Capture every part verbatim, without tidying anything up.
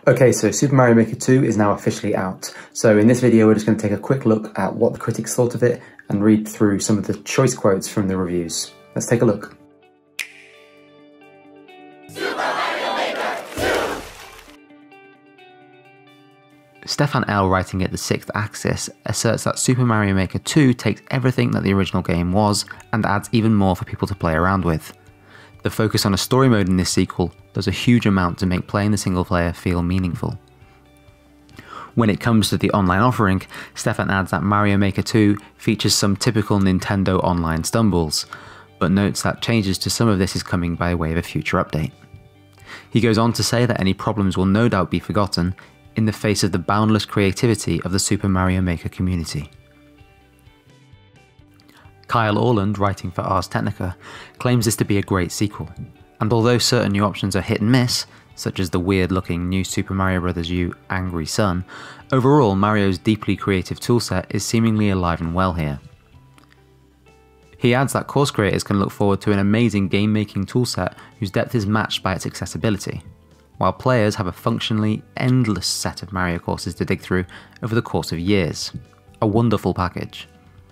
Okay, so Super Mario Maker two is now officially out. So in this video, we're just going to take a quick look at what the critics thought of it and read through some of the choice quotes from the reviews. Let's take a look. Super Mario Maker two! Stefan L, writing at the Sixth Axis, asserts that Super Mario Maker two takes everything that the original game was and adds even more for people to play around with. The focus on a story mode in this sequel does a huge amount to make playing the single player feel meaningful. When it comes to the online offering, Stefan adds that Mario Maker two features some typical Nintendo online stumbles, but notes that changes to some of this is coming by way of a future update. He goes on to say that any problems will no doubt be forgotten in the face of the boundless creativity of the Super Mario Maker community. Kyle Orland, writing for Ars Technica, claims this to be a great sequel, and although certain new options are hit and miss, such as the weird-looking new Super Mario Bros. U Angry Sun, overall Mario's deeply creative toolset is seemingly alive and well here. He adds that course creators can look forward to an amazing game-making toolset whose depth is matched by its accessibility, while players have a functionally endless set of Mario courses to dig through over the course of years. A wonderful package.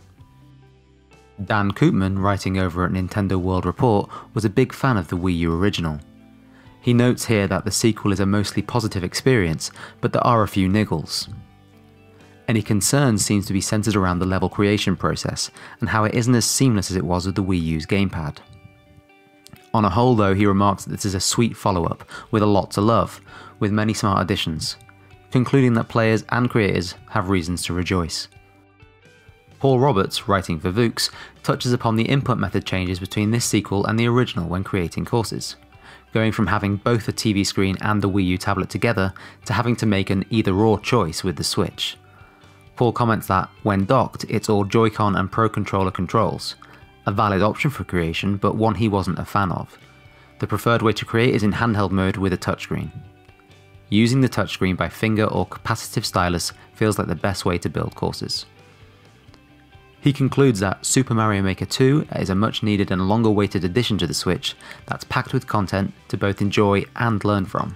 Dan Koopman, writing over at Nintendo World Report, was a big fan of the Wii U original. He notes here that the sequel is a mostly positive experience, but there are a few niggles. Any concern seems to be centered around the level creation process, and how it isn't as seamless as it was with the Wii U's gamepad. On a whole though, he remarks that this is a sweet follow-up, with a lot to love, with many smart additions, concluding that players and creators have reasons to rejoice. Paul Roberts, writing for Vooks, touches upon the input method changes between this sequel and the original when creating courses, going from having both a T V screen and the Wii U tablet together to having to make an either-or choice with the Switch. Paul comments that, when docked, it's all Joy-Con and Pro Controller controls, a valid option for creation, but one he wasn't a fan of. The preferred way to create is in handheld mode with a touchscreen. Using the touchscreen by finger or capacitive stylus feels like the best way to build courses. He concludes that Super Mario Maker two is a much needed and long awaited addition to the Switch that's packed with content to both enjoy and learn from.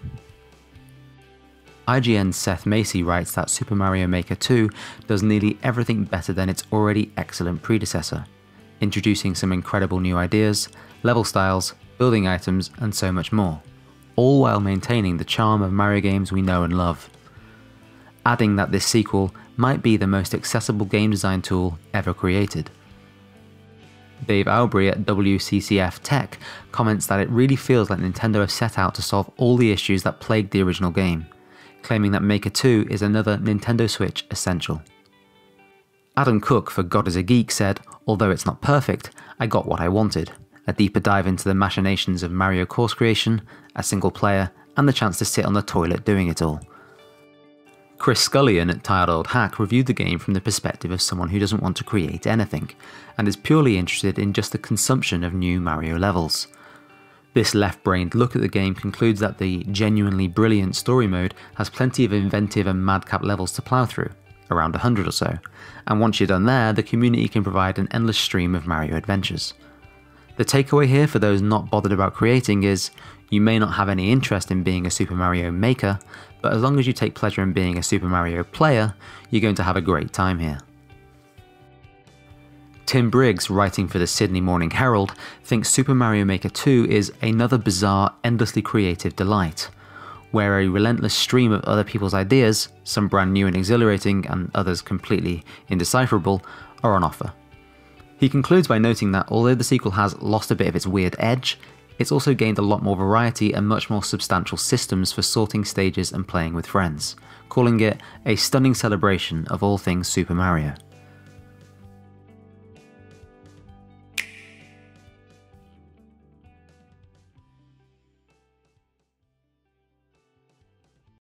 I G N's Seth Macy writes that Super Mario Maker two does nearly everything better than its already excellent predecessor, introducing some incredible new ideas, level styles, building items, and so much more, all while maintaining the charm of Mario games we know and love. Adding that this sequel might be the most accessible game design tool ever created. Dave Aubrey at W C C F Tech comments that it really feels like Nintendo have set out to solve all the issues that plagued the original game, claiming that Maker two is another Nintendo Switch essential. Adam Cook for God is a Geek said, although it's not perfect, I got what I wanted, a deeper dive into the machinations of Mario course creation, a single player, and the chance to sit on the toilet doing it all. Chris Scullion at Tired Old Hack reviewed the game from the perspective of someone who doesn't want to create anything, and is purely interested in just the consumption of new Mario levels. This left-brained look at the game concludes that the genuinely brilliant story mode has plenty of inventive and madcap levels to plough through, around a hundred or so, and once you're done there, the community can provide an endless stream of Mario adventures. The takeaway here for those not bothered about creating is, you may not have any interest in being a Super Mario maker, but as long as you take pleasure in being a Super Mario player, you're going to have a great time here. Tim Briggs, writing for the Sydney Morning Herald, thinks Super Mario Maker two is another bizarre, endlessly creative delight, where a relentless stream of other people's ideas, some brand new and exhilarating and others completely indecipherable, are on offer. He concludes by noting that although the sequel has lost a bit of its weird edge, it's also gained a lot more variety and much more substantial systems for sorting stages and playing with friends, calling it a stunning celebration of all things Super Mario.